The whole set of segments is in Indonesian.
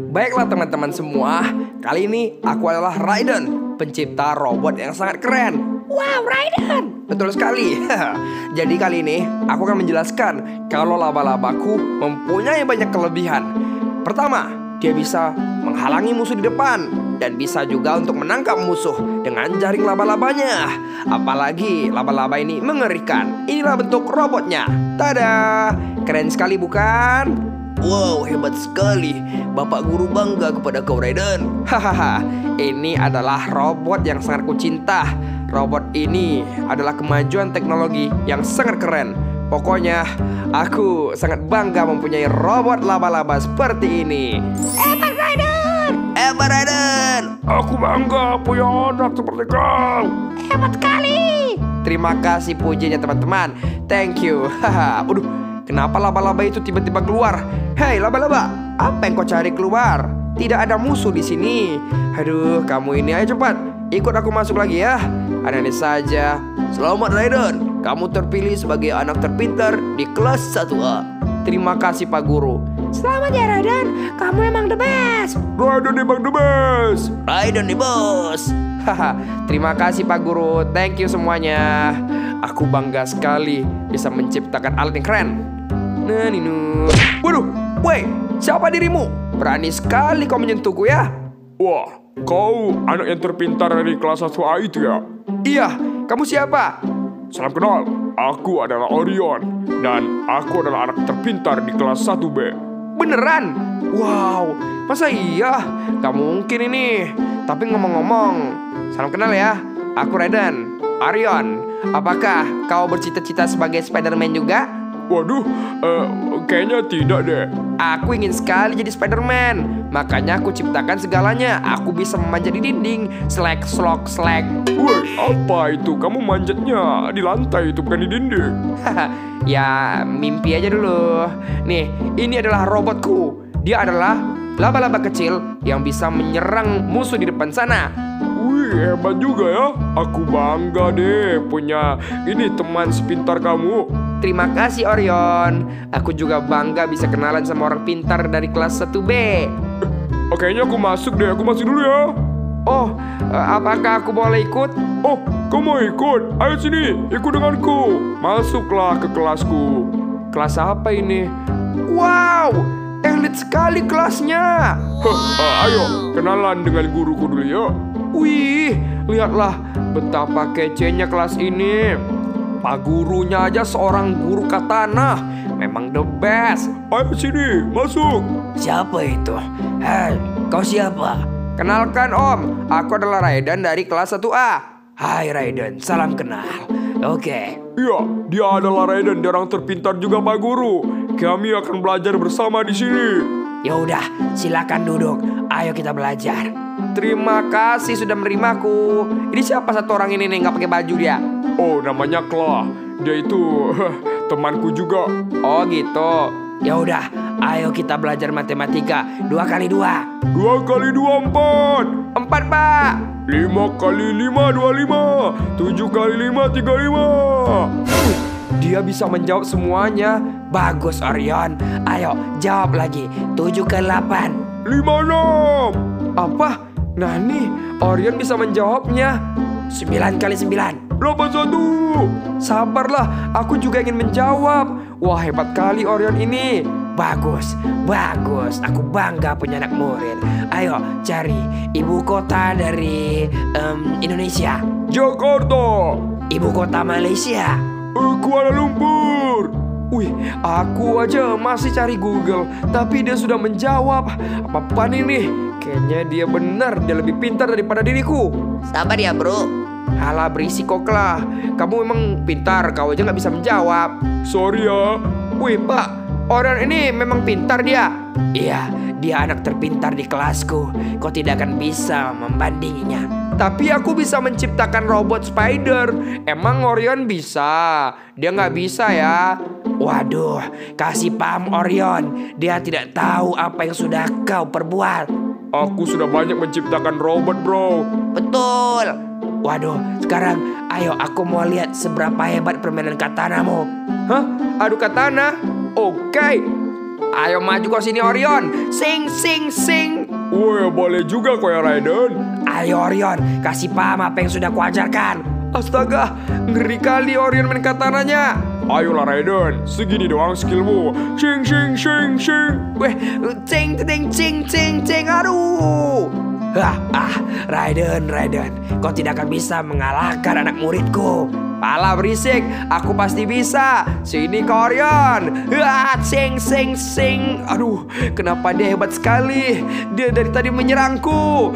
Baiklah teman-teman semua, kali ini aku adalah Raiden, pencipta robot yang sangat keren. Wow, Raiden! Betul sekali. Jadi kali ini aku akan menjelaskan kalau laba-labaku mempunyai banyak kelebihan. Pertama, dia bisa menghalangi musuh di depan dan bisa juga untuk menangkap musuh dengan jaring laba-labanya. Apalagi laba-laba ini mengerikan. Inilah bentuk robotnya. Tada! Keren sekali bukan? Wow, hebat sekali. Bapak guru bangga kepada kau, Raiden. Hahaha, ini adalah robot yang sangat kucinta. Robot ini adalah kemajuan teknologi yang sangat keren. Pokoknya, aku sangat bangga mempunyai robot laba-laba seperti ini. Hebat, Raiden! Hebat, Raiden! Aku bangga punya anak seperti kau. Hebat sekali! Terima kasih pujinya teman-teman. Thank you. Haha. Waduh, kenapa laba-laba itu tiba-tiba keluar? Hei laba-laba, apa yang kau cari keluar? Tidak ada musuh di sini. Aduh, kamu ini ayo cepat. Ikut aku masuk lagi ya. Aneh saja. Selamat Raiden, kamu terpilih sebagai anak terpintar di kelas 1A. Terima kasih Pak Guru. Selamat ya, Raiden. Kamu emang the best. Raiden emang the best. Raiden nih bos. Haha, terima kasih Pak Guru. Thank you semuanya. Aku bangga sekali bisa menciptakan alat yang keren. Nah, Nino. Waduh, woi, siapa dirimu? Berani sekali kau menyentuhku ya? Wah, kau anak yang terpintar dari kelas 1A itu ya? Iya, kamu siapa? Salam kenal, aku adalah Orion. Dan aku adalah anak terpintar di kelas 1B. Beneran? Wow, masa iya? Gak mungkin ini. Tapi ngomong-ngomong, salam kenal ya. Aku Raiden, Orion. Apakah kau bercita-cita sebagai Spider-Man juga? Waduh, kayaknya tidak deh. Aku ingin sekali jadi Spider-Man. Makanya aku ciptakan segalanya. Aku bisa memanjat di dinding. Slack, slok, slack. Woi, apa itu? Kamu manjatnya di lantai itu, bukan di dinding. Ya, mimpi aja dulu. Nih, ini adalah robotku. Dia adalah laba-laba kecil yang bisa menyerang musuh di depan sana. Wih, hebat juga ya. Aku bangga deh punya ini teman sepintar kamu. Terima kasih Orion. Aku juga bangga bisa kenalan sama orang pintar dari kelas 1B. Kayaknya aku masuk deh, aku masuk dulu ya. Oh, apakah aku boleh ikut? Oh, kamu mau ikut? Ayo sini, ikut denganku. Masuklah ke kelasku. Kelas apa ini? Wow, elit sekali kelasnya. Ayo, kenalan dengan guruku dulu ya. Wih, lihatlah betapa kecenya kelas ini. Pak gurunya aja seorang guru katana. Memang the best. Ayo sini, masuk. Siapa itu? Hei, kau siapa? Kenalkan Om, aku adalah Raiden dari kelas 1A. Hai Raiden, salam kenal. Oke. Iya, dia adalah Raiden, dia orang terpintar juga Pak Guru. Kami akan belajar bersama di sini. Ya udah, silakan duduk. Ayo kita belajar. Terima kasih sudah menerimaku. Ini siapa satu orang ini nih nggak pakai baju dia? Oh, namanya Klah. Dia itu temanku juga. Oh gitu. Ya udah, ayo kita belajar matematika. 2 kali 2. 2 kali 2, 4. 4 Pak. 5 kali 5, 25. 7 kali 5, 35. Dia bisa menjawab semuanya. Bagus Orion. Ayo jawab lagi. 7 kali 8. 56. Apa? Nah nih, Orion bisa menjawabnya. 9 kali 9. 81. Sabarlah, aku juga ingin menjawab. Wah, hebat kali Orion ini. Bagus, bagus. Aku bangga punya anak murid. Ayo cari ibu kota dari Indonesia. Jakarta. Ibu kota Malaysia. Kuala Lumpur. Wih, aku aja masih cari Google, tapi dia sudah menjawab. Apa-apaan ini? Kayaknya dia benar, dia lebih pintar daripada diriku. Sabar ya bro. Halah berisik kok lah. Kamu memang pintar, kau aja nggak bisa menjawab. Sorry ya. Wih Pak, orang ini memang pintar dia. Iya, dia anak terpintar di kelasku. Kau tidak akan bisa membandinginya. Tapi aku bisa menciptakan robot spider. Emang Orion bisa? Dia nggak bisa ya. Waduh, kasih paham Orion. Dia tidak tahu apa yang sudah kau perbuat. Aku sudah banyak menciptakan robot, bro. Betul. Waduh, sekarang ayo aku mau lihat seberapa hebat permainan katanamu. Hah? Adu katana? Oke. Ayo maju ke sini Orion. Sing, sing, sing. Woi, boleh juga kau ya Raiden. Ayo Orion, kasih paham apa yang sudah kuajarkan. Astaga, ngeri kali Orion main katananya. Ayolah Raiden, segini doang skillmu. Shing, shing, shing, shing. Weh, cing, cing, cing, cing, cing. Aduh. Raiden, kau tidak akan bisa mengalahkan anak muridku. Pala berisik, aku pasti bisa. Sini ke Orion. Sing, sing, sing. Aduh, kenapa dia hebat sekali. Dia dari tadi menyerangku.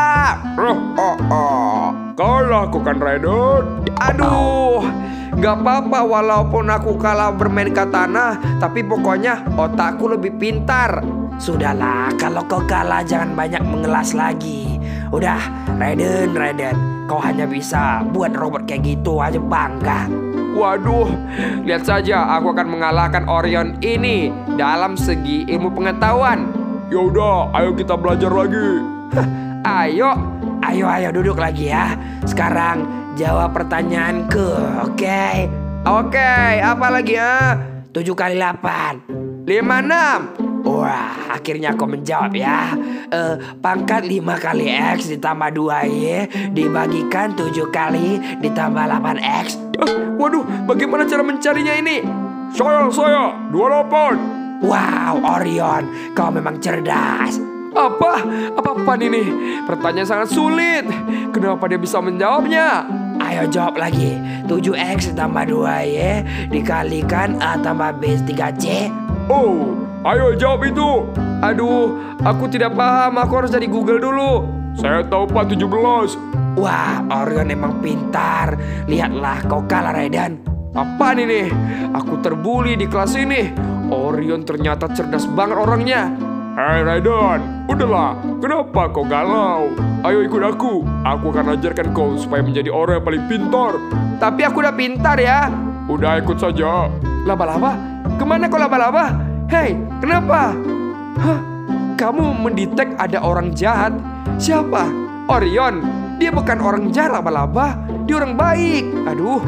Kalah kau kan Raiden. Aduh, gak apa-apa walaupun aku kalah bermain katana, tapi pokoknya otakku lebih pintar. Sudahlah, kalau kau kalah jangan banyak mengelas lagi. Udah, Raiden, kau hanya bisa buat robot kayak gitu aja bangga. Waduh, lihat saja aku akan mengalahkan Orion ini dalam segi ilmu pengetahuan. Yaudah, ayo kita belajar lagi. Ayo. Ayo duduk lagi ya. Sekarang jawab pertanyaanku, oke? Oke, apa lagi ya? 7 kali 8 56. Wah, akhirnya kau menjawab ya. Pangkat 5 kali X ditambah 2Y dibagikan 7 kali ditambah 8X. Waduh, bagaimana cara mencarinya ini? Saya 28. Wow, Orion, kau memang cerdas. Apa ini? Pertanyaan sangat sulit. Kenapa dia bisa menjawabnya? Ayo jawab lagi. 7X ditambah 2Y dikalikan A tambah B 3C. Oh, ayo jawab itu. Aduh, aku tidak paham. Aku harus dari Google dulu. Saya tahu Pak 17. Wah, Orion emang pintar. Lihatlah, kau kalah Raiden. Apaan ini? Aku terbuli di kelas ini. Orion ternyata cerdas banget orangnya. Hei Raiden, udahlah. Kenapa kau galau? Ayo ikut aku. Aku akan ajarkan kau supaya menjadi orang yang paling pintar. Tapi aku udah pintar ya. Udah ikut saja. Laba-laba? Kemana kau laba-laba? Hei, kenapa? Hah? Kamu mendetek ada orang jahat? Siapa? Orion. Dia bukan orang jahat laba-laba. Dia orang baik. Aduh.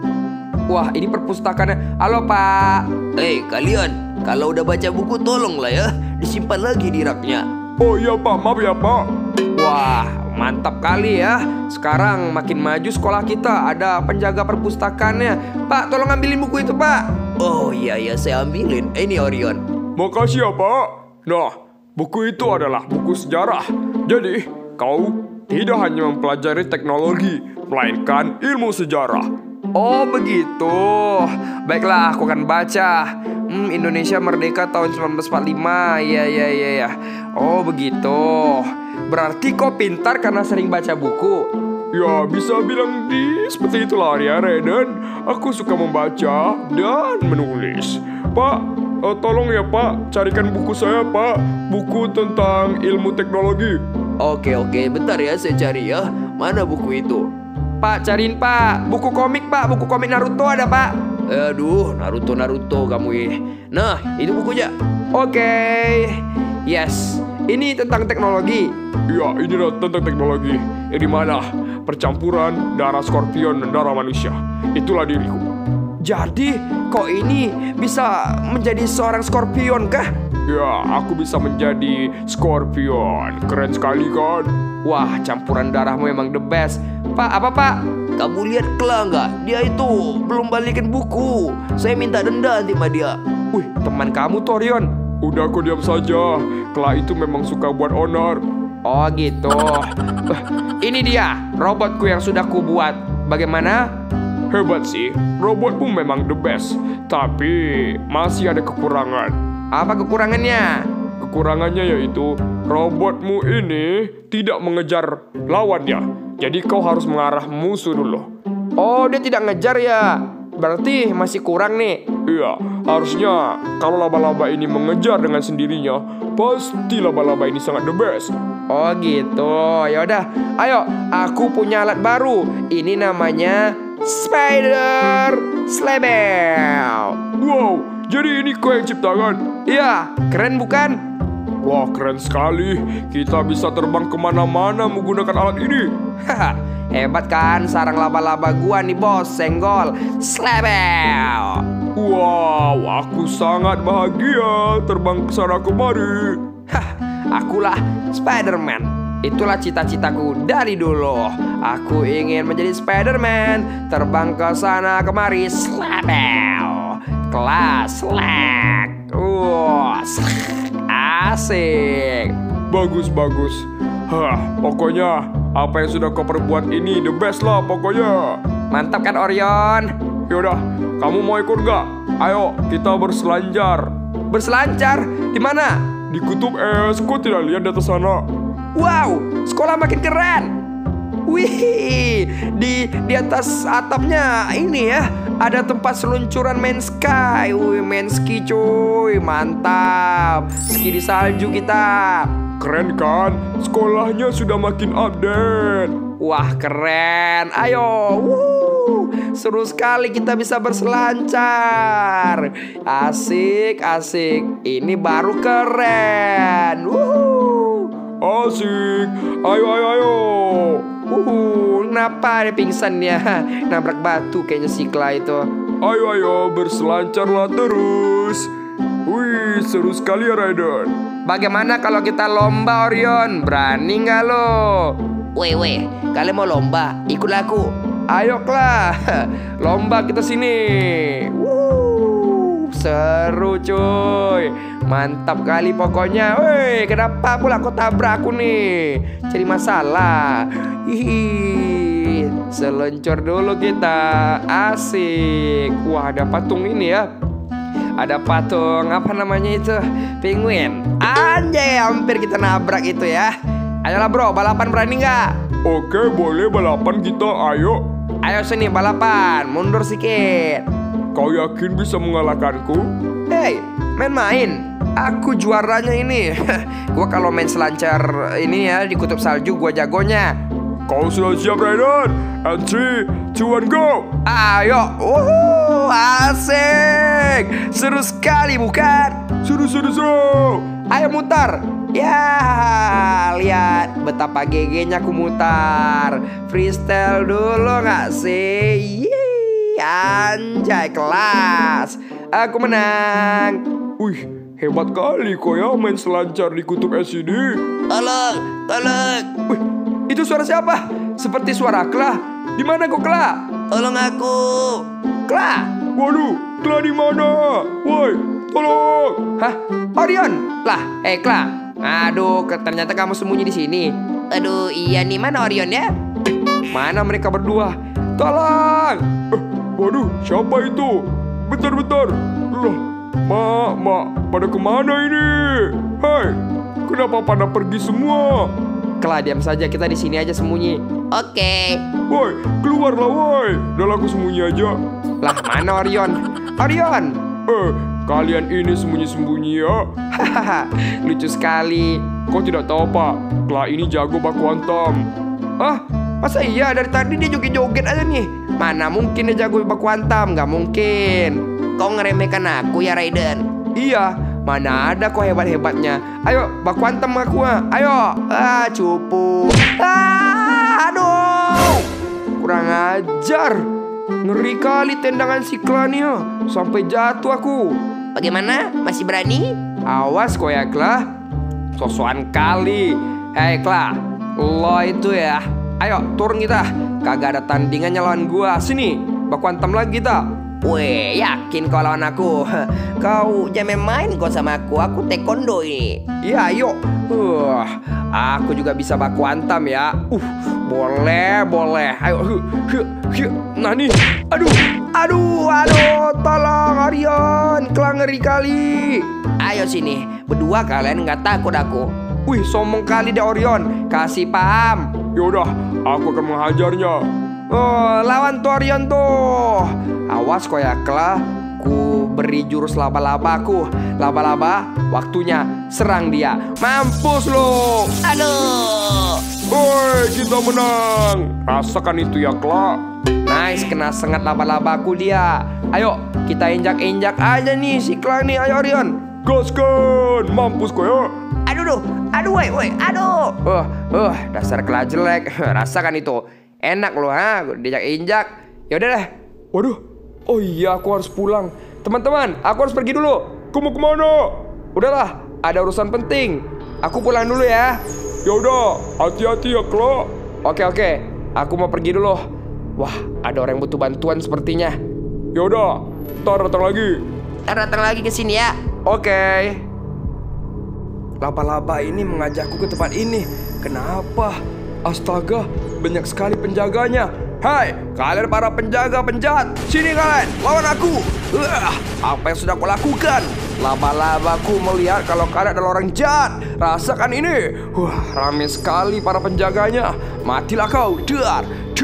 Wah, ini perpustakaannya. Halo Pak. Hei kalian, kalau udah baca buku tolonglah ya disimpan lagi di raknya. Oh iya Pak, maaf ya Pak. Wah, mantap kali ya. Sekarang makin maju sekolah kita. Ada penjaga perpustakaannya. Pak, tolong ambilin buku itu Pak. Oh iya saya ambilin. Ini Orion. Makasih ya Pak. Nah, buku itu adalah buku sejarah. Jadi, kau tidak hanya mempelajari teknologi, melainkan ilmu sejarah. Oh begitu. Baiklah, aku akan baca. Indonesia merdeka tahun 1945. Iya. Oh begitu. Berarti kau pintar karena sering baca buku. Ya, bisa bilang seperti itulah ya Raiden. Aku suka membaca dan menulis. Pak, tolong ya Pak, carikan buku saya Pak. Buku tentang ilmu teknologi. Oke, bentar ya saya cari ya. Mana buku itu? Pak, cariin Pak. Buku komik Pak, buku komik Naruto ada Pak. Aduh, Naruto kamu ini. Nah, itu bukunya. Oke. Yes, ini tentang teknologi. Ya, ini tentang teknologi. Yang dimana percampuran darah skorpion dan darah manusia. Itulah diriku. Jadi, kok ini bisa menjadi seorang skorpion kah? Ya, aku bisa menjadi skorpion. Keren sekali kan? Wah, campuran darahmu emang the best. Pak, apa Pak? Kamu lihat Kla nggak? Dia itu belum balikin buku. Saya minta denda nanti sama dia. Wih, teman kamu tuh Orion. Udah kau diam saja. Kla itu memang suka buat honor. Oh gitu. Ini dia robotku yang sudah kubuat. Bagaimana? Hebat sih. Robotmu memang the best. Tapi masih ada kekurangan. Apa kekurangannya? Kekurangannya yaitu robotmu ini tidak mengejar lawannya. Jadi kau harus mengarah musuh dulu. Oh, dia tidak ngejar ya. Berarti masih kurang nih. Iya, harusnya kalau laba-laba ini mengejar dengan sendirinya, pasti laba-laba ini sangat the best. Oh gitu. Ya udah, ayo. Aku punya alat baru. Ini namanya Spider Slebel. Wow, jadi ini kau yang ciptakan? Iya, keren bukan? Wah, keren sekali. Kita bisa terbang kemana-mana menggunakan alat ini. Haha, hebat kan sarang laba-laba gua nih bos, senggol Slebel. Wow, aku sangat bahagia terbang ke sana kemari. Hah, akulah Spider-Man. Itulah cita-citaku dari dulu. Aku ingin menjadi Spider-Man, terbang ke sana kemari, slabel, kelas, selek. Asik. Bagus. Pokoknya apa yang sudah kau perbuat ini the best lah pokoknya. Mantap kan Orion? Yaudah, kamu mau ikut gak? Ayo, kita berselancar. Berselancar? Di mana? Di kutub es, kau tidak lihat di atas sana? Wow, sekolah makin keren. Wih, di atas atapnya ini ya, ada tempat seluncuran main ski. Wih, main ski cuy, mantap. Ski di salju kita. Keren kan? Sekolahnya sudah makin update. Wah, keren. Ayo, seru sekali kita bisa berselancar. Asik. Ini baru keren. Asik. Ayo. Kenapa dia pingsan ya? Nabrak batu kayaknya si Kla itu. Ayo, berselancarlah terus. Wih, seru sekali ya Raiden. Bagaimana kalau kita lomba Orion? Berani nggak lo? Weh, kalian mau lomba? Ikutlah aku. Ayo Kla, lomba kita sini. Seru cuy. Mantap kali pokoknya. Woi, kenapa pula kau tabrak aku nih? Cari masalah. Hihi. Seluncur dulu kita. Asik. Wah, ada patung ini ya. Ada patung apa namanya itu? Penguin. Anjay, hampir kita nabrak itu ya. Ayolah bro, balapan berani nggak? Oke, boleh balapan kita, ayo. Ayo sini balapan, mundur sedikit. Kau yakin bisa mengalahkanku? Hei, main-main. Aku juaranya ini. Gua kalau main selancar ini ya di kutub salju gua jagonya. Kau sudah siap Raiden? And 3, 2, 1, go! Ayo, asik. Seru sekali bukan? Seru. Ayo mutar. Ya, lihat betapa GG-nya aku mutar. Freestyle dulu nggak sih? Yeay, anjay kelas. Aku menang. Wih, hebat kali kau ya main selancar di kutub es ini. Tolong. Wih, itu suara siapa? Seperti suara Kla. Di mana kok Kla? Tolong aku. Kla. Waduh, Kla di mana? Woi, tolong. Hah? Orion? Lah, Kla. Aduh, ternyata kamu sembunyi di sini. Aduh, iya nih, mana Orion ya? Mana mereka berdua? Tolong! Waduh, siapa itu? Bentar. Loh, Mak, pada kemana ini? Hai, kenapa pada pergi semua? Kla, diam saja, kita di sini aja sembunyi. Oke. Woi, keluarlah woi. Udah aku sembunyi aja. Lah, mana Orion? Orion! Kalian ini sembunyi-sembunyi ya. Hahaha, lucu sekali. Kau tidak tahu Pak, Kla ini jago baku hantam. Ah, masa iya dari tadi dia joget-joget aja nih? Mana mungkin dia jago baku hantam, nggak mungkin. Kau ngeremehkan aku ya Raiden? Iya, mana ada kok hebat-hebatnya. Ayo, baku hantam aku ayo. Cupu. Aduh. Kurang ajar. Ngeri kali tendangan si Kla nih. Sampai jatuh aku. Bagaimana? Masih berani? Awas kok ya Kla. Sosokan kali. Hei Kla, lo itu ya. Ayo turun kita. Kagak ada tandingannya lawan gua. Sini, baku hantam lagi kita. Weh, yakin kau lawan aku? Kau jangan main kau sama aku taekwondo ini. Iya, ayo. Aku juga bisa baku hantam ya. Boleh. Ayo. Nah nih. Aduh, tolong Orion. Kla ngeri kali. Ayo sini, berdua kalian nggak takut aku. Wih, sombong kali deh Orion. Kasih paham. Yaudah, aku akan menghajarnya. Lawan tuh Orion tuh. Awas kok ya Kla. Ku beri jurus laba-labaku. Laba-laba, waktunya serang dia. Mampus lo. Aduh. Woi, kita menang. Rasakan itu ya Kla. Nice, kena sengat laba-labaku dia. Ayo, kita injak-injak aja nih si Kla nih. Ayo Orion. Gaskan, mampus kau ya. Aduh, woi, aduh. Dasar Kla jelek. Rasakan itu. Enak lo diinjak-injak. Yaudah deh. Waduh, oh iya aku harus pulang. teman-teman, aku harus pergi dulu. Kau mau kemana? Udahlah, ada urusan penting. Aku pulang dulu ya. Ya udah, hati-hati ya, Klo. Oke, aku mau pergi dulu. Wah, ada orang yang butuh bantuan sepertinya. Ya udah, ntar datang lagi. Ntar datang lagi ke sini ya. Oke. Laba-laba ini mengajakku ke tempat ini. Kenapa? Astaga, banyak sekali penjaganya. Hai, kalian para penjaga penjahat, sini kalian, lawan aku. Apa yang sudah kau lakukan? Laba-labaku melihat kalau kalian adalah orang jahat. Rasakan ini. Wah, ramai sekali para penjaganya. Matilah kau. Dar.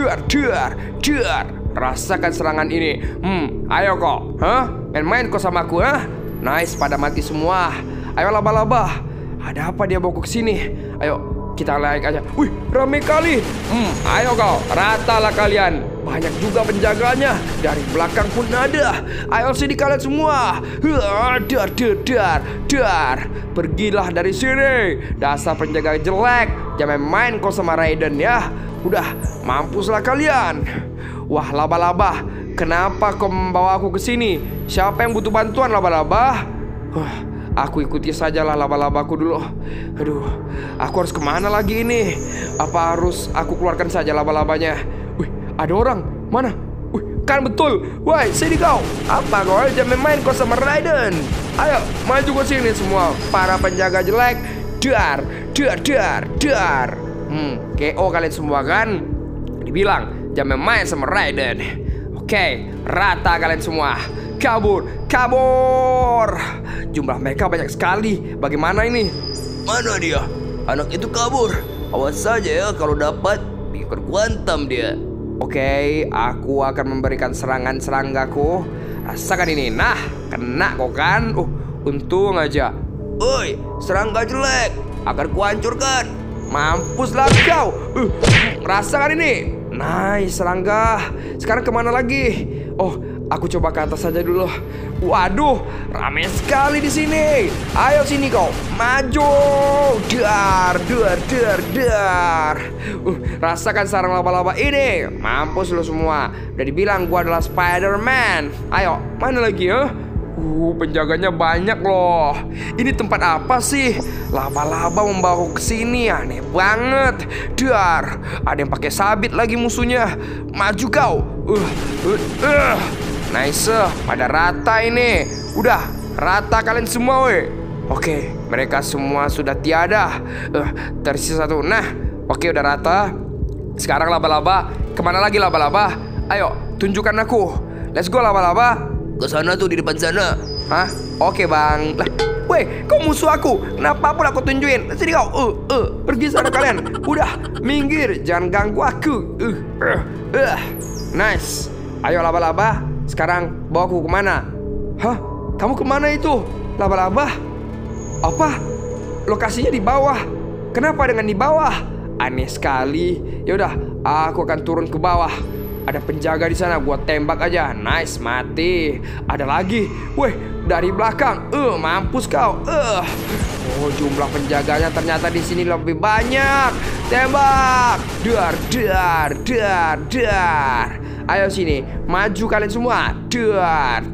Rasakan serangan ini. Ayo kok. Main-main kau sama aku, Nice, pada mati semua. Ayo laba-laba. Ada apa dia bawa ke sini? Ayo, kita like aja. Wih, ramai kali. Ayo kau, ratalah kalian. Banyak juga penjaganya. Dari belakang pun ada. Ayo sini kalian semua. Dar. Pergilah dari sini. Dasar penjaga jelek. Jangan main kau sama Raiden ya. Udah, mampuslah kalian. Wah, laba-laba, kenapa kau membawa aku ke sini? Siapa yang butuh bantuan, laba-laba? Aku ikuti sajalah laba-labaku dulu. Aduh, aku harus kemana lagi ini? Apa harus aku keluarkan saja laba-labanya? Wih, ada orang. Mana? Wih, kan betul. Woi, sini kau. Apa kau jangan main kau sama Raiden? Ayo, maju ke sini semua para penjaga jelek. Dar. KO kalian semua kan? Dibilang jangan main sama Raiden. Oke, rata kalian semua. Kabur. Jumlah mereka banyak sekali. Bagaimana ini? Mana dia? Anak itu kabur. Awas saja ya, kalau dapat bikin kuantam dia. Oke, aku akan memberikan serangan seranggaku. Rasakan ini. Nah, kena kok kan? Untung aja. Oi, serangga jelek, akan kuhancurkan. Mampuslah kau. Rasakan ini. Nice, serangga. Sekarang kemana lagi? Oh, aku coba ke atas saja dulu. Waduh, ramai sekali di sini. Ayo sini kau, maju. Dar. Rasakan sarang laba-laba ini. Mampus lu semua. Udah dibilang gua adalah Spider-Man. Ayo, mana lagi ya? Penjaganya banyak loh. Ini tempat apa sih? Laba-laba membawa ke sini, aneh banget. Dar, ada yang pakai sabit lagi musuhnya. Maju kau. Nice, pada rata ini. Udah, rata kalian semua, weh. Oke, mereka semua sudah tiada. Tersisa satu. Nah, oke udah rata. Sekarang laba-laba, kemana lagi laba-laba? Ayo, tunjukkan aku. Let's go laba-laba. Ke sana tuh, di depan sana. Hah? Oke bang. Lah, weh, kau musuh aku. Kenapa pun aku tunjukin? Sini kau. Pergi sana kalian. Udah, minggir. Jangan ganggu aku. Nice. Ayo laba-laba. Sekarang bawa aku kemana? Hah? Kamu kemana itu? Laba-laba? Apa? Lokasinya di bawah. Kenapa dengan di bawah? Aneh sekali. Yaudah, aku akan turun ke bawah. Ada penjaga di sana, gua tembak aja. Nice, mati. Ada lagi. Weh, dari belakang. Mampus kau. Oh, jumlah penjaganya ternyata di sini lebih banyak. Tembak. Dar. Ayo sini, maju kalian semua. Dar.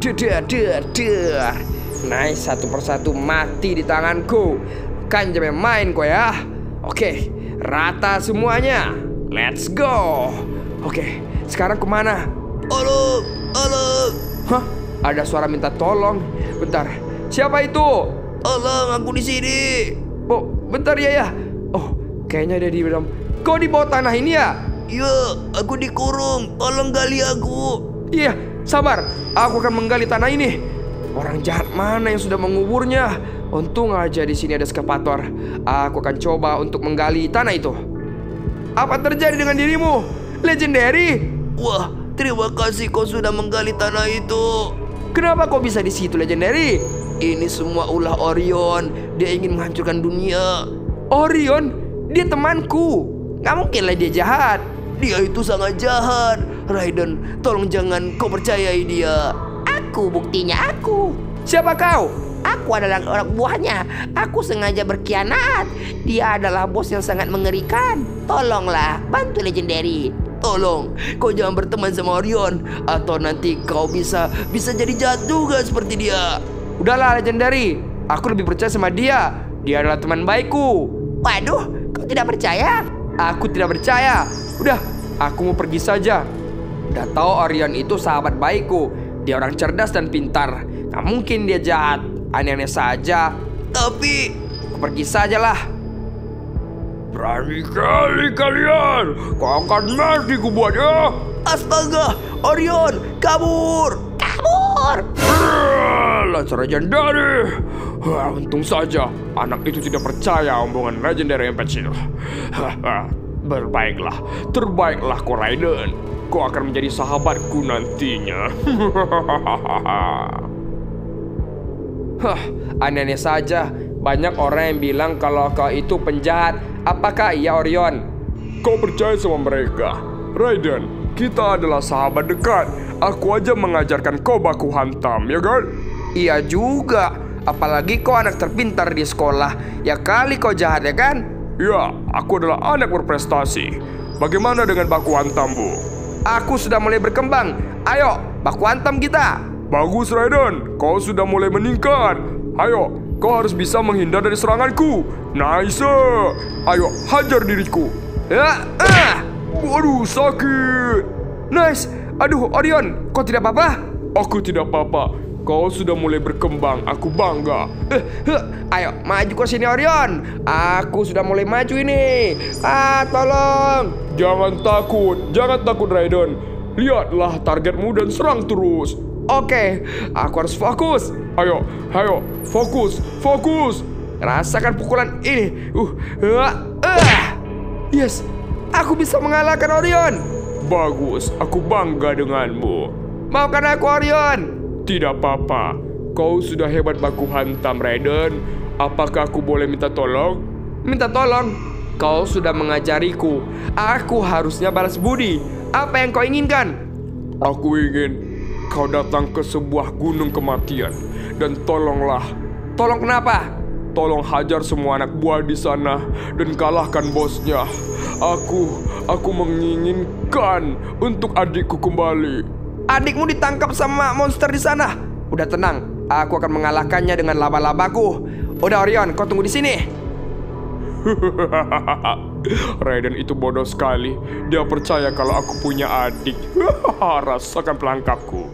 Nice, satu persatu mati di tanganku. Kan jangan main kau ya. Oke, rata semuanya. Let's go. Oke, sekarang kemana? Halo. Hah? Ada suara minta tolong. Bentar, siapa itu? Tolong, aku di sini. Oh, bentar ya. Oh, kayaknya ada di dalam. Kau di bawah tanah ini ya? Iya, aku dikurung. Tolong gali aku. Iya, sabar. Aku akan menggali tanah ini. Orang jahat mana yang sudah menguburnya? Untung aja di sini ada eskavator. Aku akan coba untuk menggali tanah itu. Apa terjadi dengan dirimu, Legendary? Wah, terima kasih kau sudah menggali tanah itu. Kenapa kau bisa di situ, Legendary? Ini semua ulah Orion. Dia ingin menghancurkan dunia. Orion? Dia temanku. Gak mungkinlah dia jahat. Dia itu sangat jahat. Raiden, tolong jangan kau percayai dia. Aku, buktinya aku. Siapa kau? Aku adalah orang buahnya. Aku sengaja berkhianat. Dia adalah bos yang sangat mengerikan. Tolonglah, bantu Legendary. Tolong, kau jangan berteman sama Orion, atau nanti kau bisa jadi jahat juga seperti dia. Udahlah Legendary, aku lebih percaya sama dia. Dia adalah teman baikku. Waduh, kau tidak percaya? Aku tidak percaya. Udah, aku mau pergi saja. Udah tahu Orion itu sahabat baikku. Dia orang cerdas dan pintar. Gak mungkin dia jahat. Aneh-aneh saja. Tapi Aku pergi sajalah. Berani kali kalian. Kau akan mati kubuat ya. astaga, Orion, kabur. Lancar Legendary. Untung saja anak itu tidak percaya omongan Legendary yang kecil. Terbaiklah kau Raiden. Kau akan menjadi sahabatku nantinya. Aneh-aneh saja. Banyak orang yang bilang kalau kau itu penjahat. Apakah iya Orion? Kau percaya sama mereka? Raiden, kita adalah sahabat dekat. Aku aja mengajarkan kau baku hantam, ya kan? Iya juga. Apalagi kau anak terpintar di sekolah. Ya kali kau jahat ya kan? Ya, aku adalah anak berprestasi. Bagaimana dengan baku hantammu? Aku sudah mulai berkembang. Ayo, baku hantam kita. Bagus Raiden, kau sudah mulai meningkat. Ayo, kau harus bisa menghindar dari seranganku. Nice. Ayo, hajar diriku. Waduh, sakit. Nice. Aduh, Orion, kau tidak apa-apa? Aku tidak apa-apa. Kau sudah mulai berkembang, aku bangga. Ayo, maju ke sini Orion. Aku sudah mulai maju ini. Tolong. Jangan takut Raiden. Lihatlah targetmu dan serang terus. Oke, aku harus fokus. Ayo, fokus. Rasakan pukulan ini. Yes, aku bisa mengalahkan Orion. Bagus, aku bangga denganmu. Maafkan aku Orion. Tidak apa-apa. Kau sudah hebat baku hantam Raiden. Apakah aku boleh minta tolong? Minta tolong. Kau sudah mengajariku. Aku harusnya balas budi. Apa yang kau inginkan? Aku ingin kau datang ke sebuah gunung kematian dan tolonglah. Tolong kenapa? Tolong hajar semua anak buah di sana dan kalahkan bosnya. Aku menginginkan untuk adikku kembali. Adikmu ditangkap sama monster di sana. Udah tenang, aku akan mengalahkannya dengan laba-labaku. Udah Orion, kau tunggu di sini. Raiden itu bodoh sekali. Dia percaya kalau aku punya adik. Rasakan pelangkapku.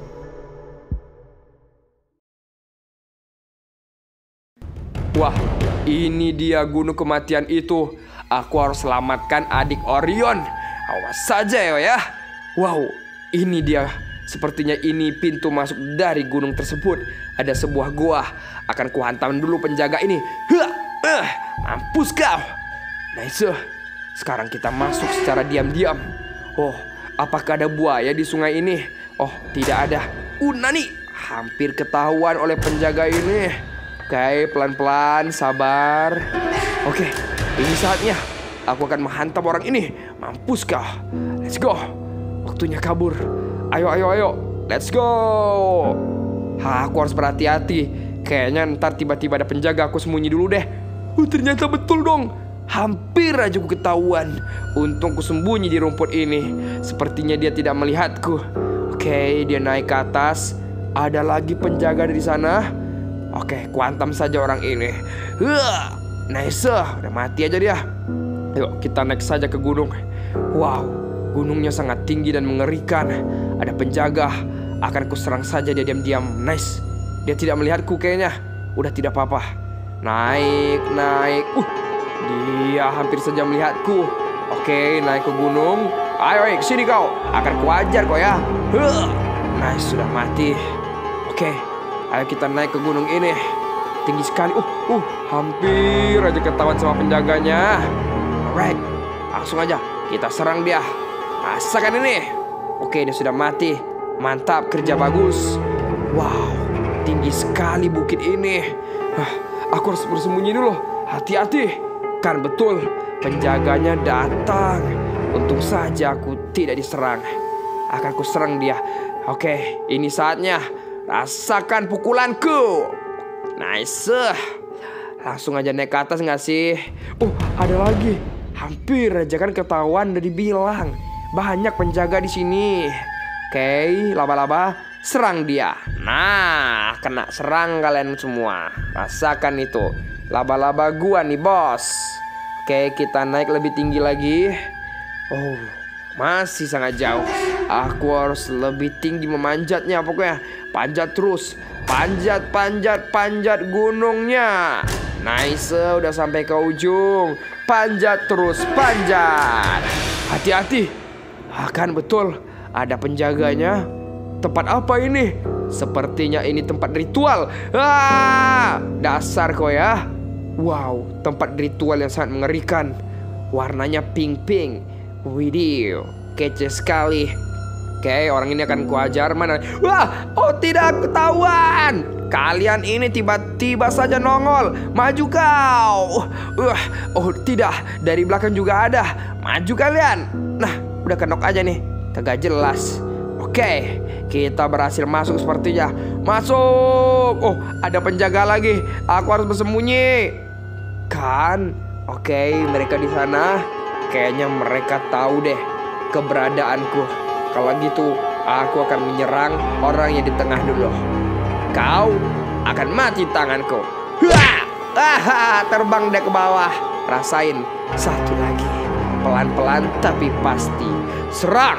Wah, ini dia gunung kematian itu. Aku harus selamatkan adik Orion. Awas saja ya. Wow, ini dia. Sepertinya ini pintu masuk dari gunung tersebut. Ada sebuah gua. Akan kuhantam dulu penjaga ini. Mampus kau. Nice. Sekarang kita masuk secara diam-diam. Oh, apakah ada buaya di sungai ini? Oh, tidak ada. Nani, hampir ketahuan oleh penjaga ini. Oke, pelan-pelan, sabar. Oke, ini saatnya. Aku akan menghantam orang ini. Mampus kau. Let's go. Waktunya kabur. Ayo. Let's go. Aku harus berhati-hati. Kayaknya ntar tiba-tiba ada penjaga. Aku sembunyi dulu deh. Ternyata betul dong. Hampir aja aku ketahuan. Untung ku sembunyi di rumput ini. Sepertinya dia tidak melihatku. Oke, dia naik ke atas. Ada lagi penjaga di sana. Oke, kuantam saja orang ini. Nice. Udah mati aja dia. Yuk, kita naik saja ke gunung. Wow, gunungnya sangat tinggi dan mengerikan. Ada penjaga. Akan kuserang saja dia diam-diam. Nice. Dia tidak melihatku kayaknya. Udah tidak apa-apa. Naik. Dia hampir saja melihatku. Oke, naik ke gunung. Ayo, kesini kau. Akan kuajar kau ya. Nice, sudah mati. Oke, ayo kita naik ke gunung ini. Tinggi sekali. Hampir aja ketahuan sama penjaganya. Alright, langsung aja kita serang dia. Rasakan ini. Oke, dia sudah mati. Mantap, kerja bagus. Wow, tinggi sekali bukit ini. Aku harus bersembunyi dulu. Hati-hati. Kan betul, penjaganya datang. Untung saja aku tidak diserang. Akan ku serang dia. Oke, ini saatnya. Rasakan pukulanku. Nice. Langsung aja naik ke atas gak sih? Ada lagi. Hampir aja kan ketahuan udah dibilang. banyak penjaga di sini. Oke, laba-laba, serang dia. Nah, kena serang kalian semua. Rasakan itu. Laba-laba gua nih, bos. Oke, kita naik lebih tinggi lagi. Oh, masih sangat jauh. Aku harus lebih tinggi memanjatnya pokoknya. Panjat terus. Panjat, panjat, panjat gunungnya. Nice, udah sampai ke ujung. Panjat terus, panjat. Hati-hati. Akan betul, ada penjaganya. Tempat apa ini? Sepertinya ini tempat ritual. Dasar kau ya. Wow, tempat ritual yang sangat mengerikan. Warnanya pink-pink. Widih, kece sekali. Oke, orang ini akan kuajar. Mana? Wah, oh tidak, ketahuan. Kalian ini tiba-tiba saja nongol. Maju kau. Oh tidak, dari belakang juga ada. Maju kalian. Nah, udah kenok aja nih. Kagak jelas. Oke, kita berhasil masuk sepertinya. Masuk. Oh, ada penjaga lagi. Aku harus bersembunyi. Kan? Oke, mereka di sana. Kayaknya mereka tahu deh keberadaanku. Kalau gitu, aku akan menyerang orang yang di tengah dulu. Kau akan mati tanganku. Terbang deh ke bawah. Rasain. Satu lagi. Pelan-pelan tapi pasti. Serang.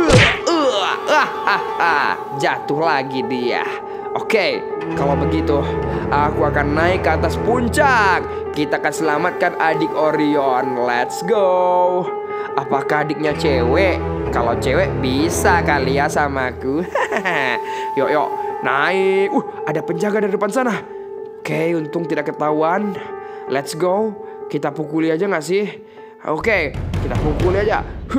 Jatuh lagi dia. Oke, kalau begitu aku akan naik ke atas puncak. Kita akan selamatkan adik Orion. Let's go. Apakah adiknya cewek? Kalau cewek bisa kali ya sama aku. Yuk, naik. Ada penjaga dari depan sana. Oke, untung tidak ketahuan. Let's go. Kita pukuli aja gak sih? Oke, kita pukuli aja.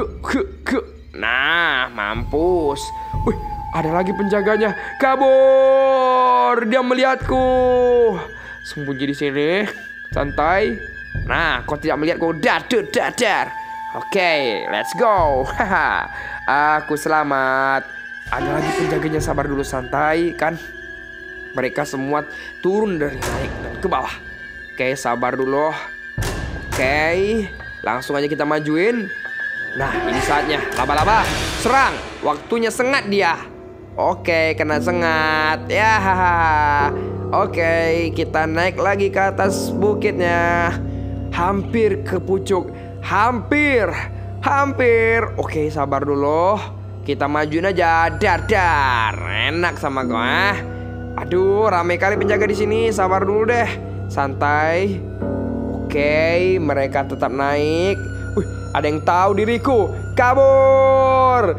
Nah, mampus. Ada lagi penjaganya. Kabur. Dia melihatku. Sembunyi di sini. Santai. Nah, kau tidak melihatku. Dadar. Oke, let's go. Aku selamat. Ada lagi penjaganya, sabar dulu, santai kan. Mereka semua turun dari naik dan ke bawah. Oke, sabar dulu. Oke, langsung aja kita majuin. Nah, ini saatnya. Laba-laba, serang. Waktunya sengat dia. Oke, kena sengat. Ya. Oke, kita naik lagi ke atas bukitnya. Hampir ke pucuk. Hampir. Oke, sabar dulu. Kita majuin aja. Dar. Enak sama gua. Aduh, rame kali penjaga di sini. Sabar dulu deh. Santai. Oke, mereka tetap naik. Ada yang tahu diriku. Kabur.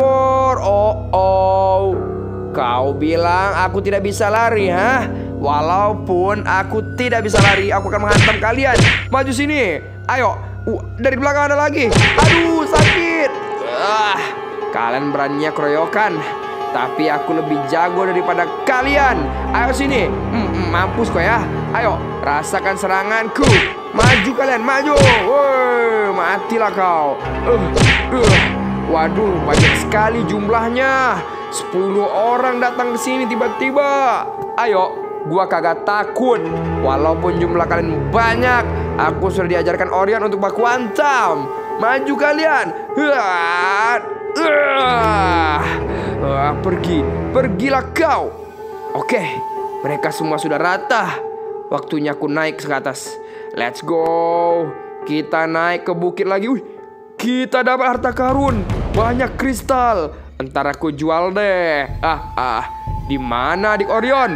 Oh. Kau bilang aku tidak bisa lari, ha? Walaupun aku tidak bisa lari, aku akan menghantam kalian. Maju sini. Ayo. Dari belakang ada lagi. Aduh, sakit. Kalian beraninya keroyokan, tapi aku lebih jago daripada kalian. Ayo sini. Mampus kok ya. Ayo, rasakan seranganku. Maju kalian, maju. Woi, matilah kau. Waduh, banyak sekali jumlahnya. 10 orang datang ke sini tiba-tiba. Ayo, gua kagak takut. Walaupun jumlah kalian banyak, aku sudah diajarkan Orion untuk baku hantam. Maju kalian. Pergilah kau. Oke, mereka semua sudah rata. Waktunya aku naik ke atas. Let's go. Kita naik ke bukit lagi. Kita dapat harta karun. Banyak kristal. Entar aku jual deh. Di mana adik Orion?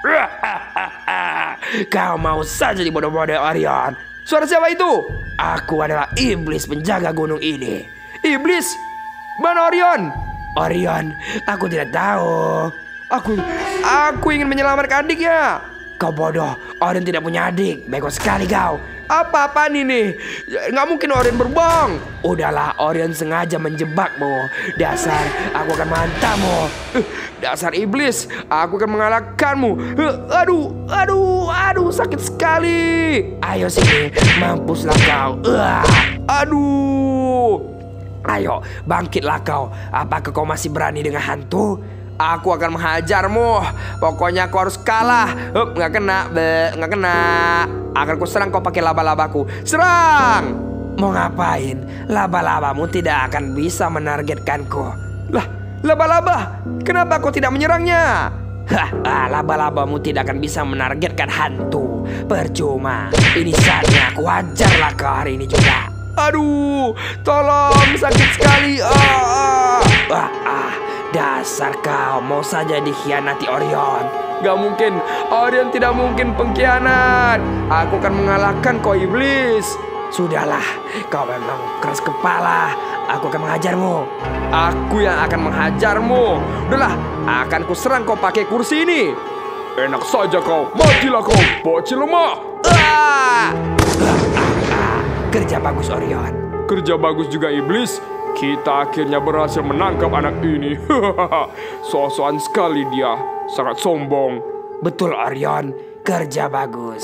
Kau mau saja dibodoh-bodoh, Orion. Suara siapa itu? Aku adalah iblis penjaga gunung ini. Iblis? Mana Orion? Orion, aku tidak tahu. Aku ingin menyelamatkan adiknya. Kau bodoh, Orion tidak punya adik. Bego sekali kau. Apa-apaan ini? Nggak mungkin Orion berbohong. Udahlah, Orion sengaja menjebakmu. Dasar, aku akan menghantammu. Dasar iblis, aku akan mengalahkanmu. Aduh, sakit sekali. Ayo sini, mampuslah kau. Aduh. Ayo, bangkitlah kau. Apakah kau masih berani dengan hantu? Aku akan menghajarmu. Pokoknya aku harus kalah. Nggak kena. Akan ku serang kau pakai laba-labaku. Serang. Mau ngapain? Laba-labamu tidak akan bisa menargetkanku. Lah, laba-laba, kenapa kau tidak menyerangnya? Laba-labamu tidak akan bisa menargetkan hantu. Percuma. Ini saatnya aku hajarlah kau hari ini juga. Aduh, tolong, sakit sekali. Dasar kau mau saja dikhianati Orion. Gak mungkin, Orion tidak mungkin pengkhianat. Aku akan mengalahkan kau iblis. Sudahlah, kau memang keras kepala. Aku akan menghajarmu. Aku yang akan menghajarmu. Udahlah, akan kuserang kau pakai kursi ini. Enak saja kau, matilah kau, bocil lemah. Kerja bagus Orion. Kerja bagus juga iblis. Kita akhirnya berhasil menangkap anak ini. So-soan sekali dia, sangat sombong. Betul Orion, kerja bagus.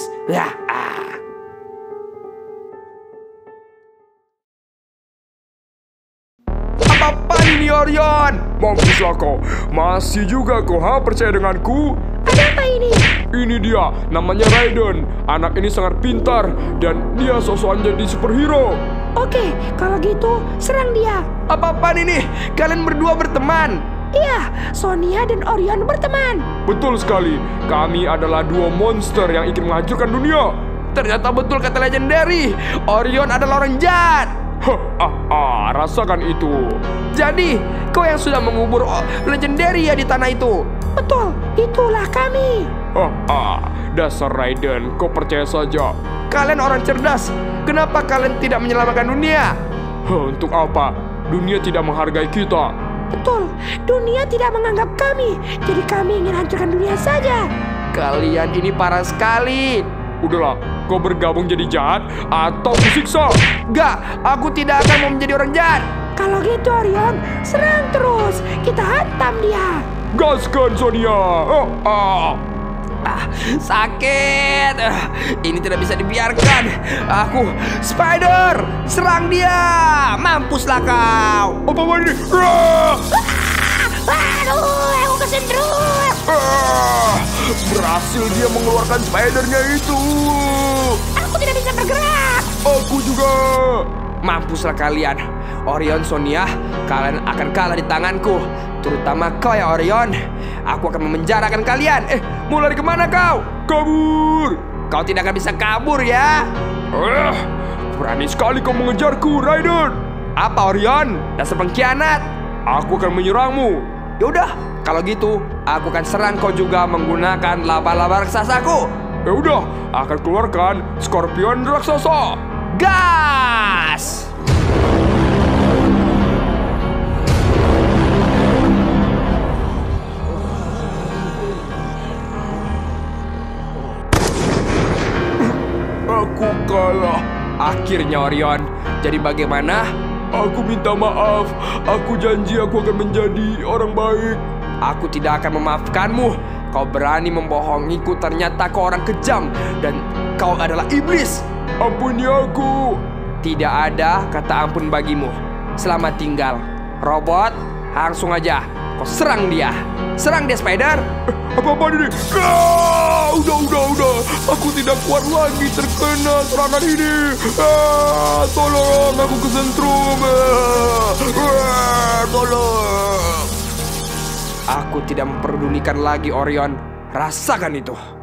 Apa ini Orion? Mampuslah kau, masih juga kau percaya denganku? Ada apa ini? Ini dia, namanya Raiden. Anak ini sangat pintar dan dia sosokan jadi superhero. Oke, kalau gitu serang dia. Apa-apaan ini? Kalian berdua berteman? Iya, Sonia dan Orion berteman. Betul sekali, kami adalah dua monster yang ingin menghancurkan dunia. Ternyata betul kata legendary, Orion adalah orang jahat. Rasakan itu. Jadi, kau yang sudah mengubur legendary ya di tanah itu? Betul, itulah kami. Dasar Raiden, kau percaya saja. Kalian orang cerdas, kenapa kalian tidak menyelamatkan dunia? Untuk apa? Dunia tidak menghargai kita. Betul, dunia tidak menganggap kami. Jadi kami ingin hancurkan dunia saja. Kalian ini parah sekali. Udahlah, kau bergabung jadi jahat atau kusiksa. Gak, aku tidak akan mau menjadi orang jahat. Kalau gitu Orion, serang terus. Kita hantam dia. Gaskan Sonia. Sakit. Ini tidak bisa dibiarkan. Aku Spider, serang dia. Mampuslah kau. Apa ini? Aduh, aku kesentrut. Berhasil dia mengeluarkan spidernya itu. Aku tidak bisa bergerak. Aku juga. Mampuslah kalian. Orion, Sonia, kalian akan kalah di tanganku. Terutama kau ya Orion. Aku akan memenjarakan kalian. Mau lari kemana kau? Kabur. Kau tidak akan bisa kabur ya. Berani sekali kau mengejarku, Raiden. Apa Orion? Dasar pengkhianat. Aku akan menyerangmu. Yaudah, kalau gitu aku akan serang kau juga menggunakan laba-laba raksasaku. Ya udah, akan keluarkan Scorpion raksasa. Gas! Aku kalah. Akhirnya Orion. Jadi bagaimana? Aku minta maaf. Aku janji aku akan menjadi orang baik. Aku tidak akan memaafkanmu. Kau berani membohongiku, ternyata kau orang kejam. Dan kau adalah iblis. Ampuni aku. Tidak ada kata ampun bagimu. Selamat tinggal. Robot, langsung aja kau serang dia. Serang dia Spider. Apa-apa ini? Udah. Aku tidak kuat lagi terkena serangan ini. Tolong, aku kesentrum. Tolong. Aku tidak memperdulikan lagi Orion. Rasakan itu.